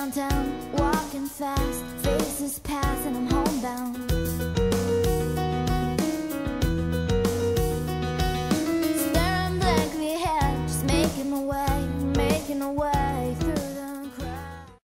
downtown, walking fast, faces pass and I'm homebound. Staring blankly ahead, just making my way through the crowd.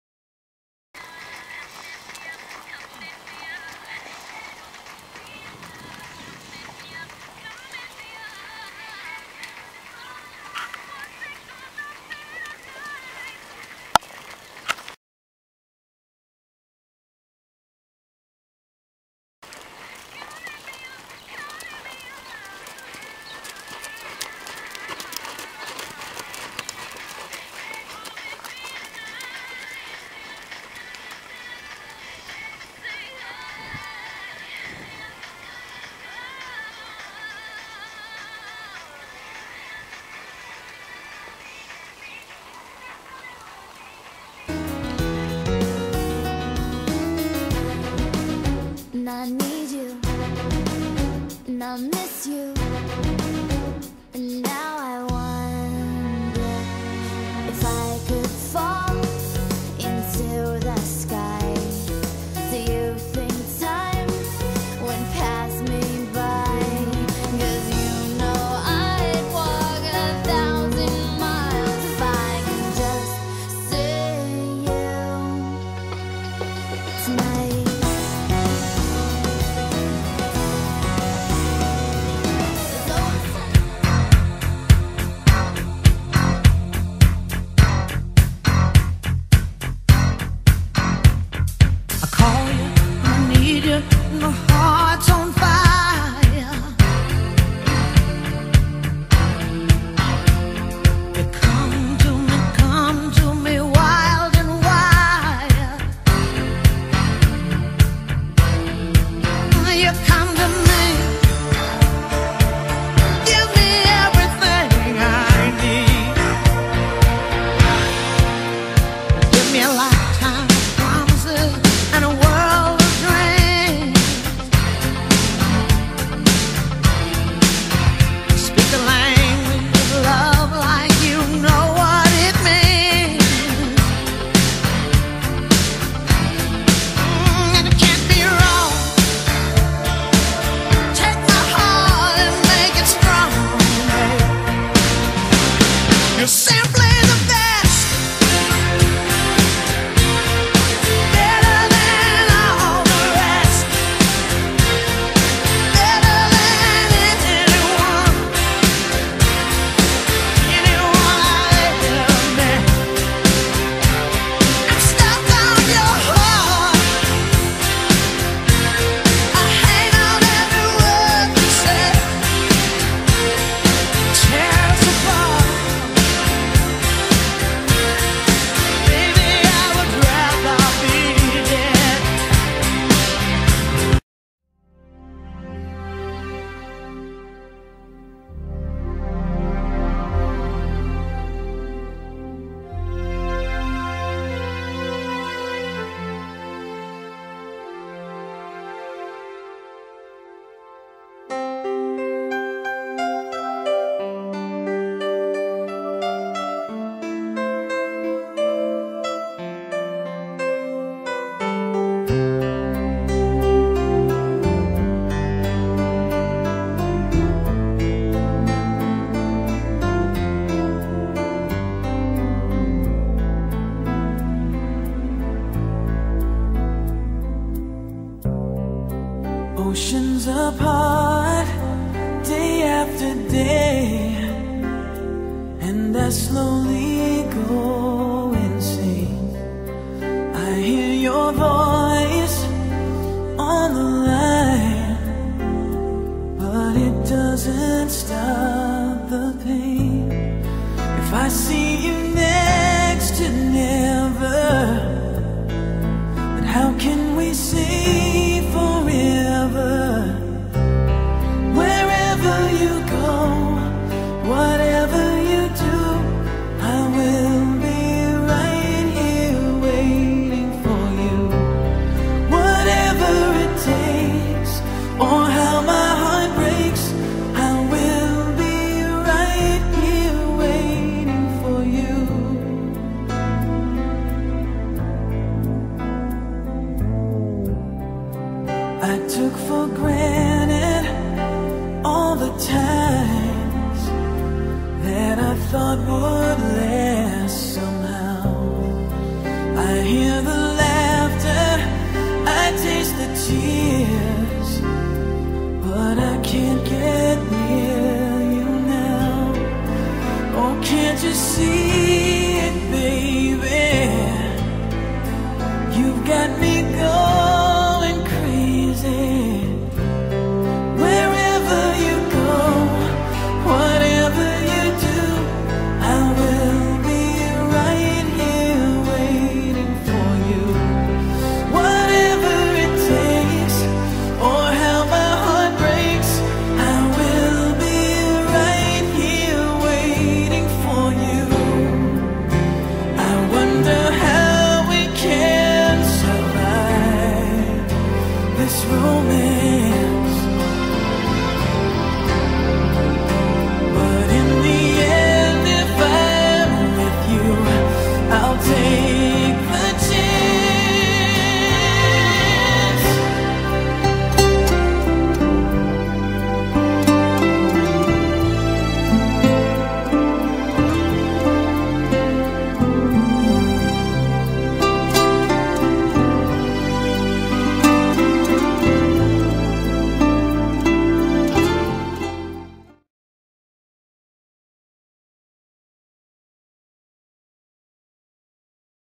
And I need you, and I miss you, and now I wonder if I could fall into the sky. Do you think time went past me by? 'Cause you know I'd walk 1,000 miles if I could just see you tonight. My heart's on fire. You come to me wild and wild. You come to me, give me everything I need. Give me a lifetime of promises and a world of dreams. Speak the language of love like you know what it means. And it can't be wrong. Take my heart and make it strong, babe. You're simply the best, better than all the rest, better than anyone I ever met. I'm stuck on your heart. I hang on every word you say. Tear us apart. Baby, I would rather be dead. Oceans apart, day after day, and I slowly go insane. I hear your voice on the line, but it doesn't stop the pain. If I see you next to never, then how can we say forever? Wherever you go, whatever you do, I I took for granted all the times that I thought would last somehow. I hear the laughter, I taste the tears, but I can't get near you now. Oh, can't you see it, baby? You've got me going crazy. Wherever you go, whatever you do, I will be right here waiting for you. Whatever it takes, or how my heart breaks, I will be right here waiting for you. I wonder how we can survive this romance.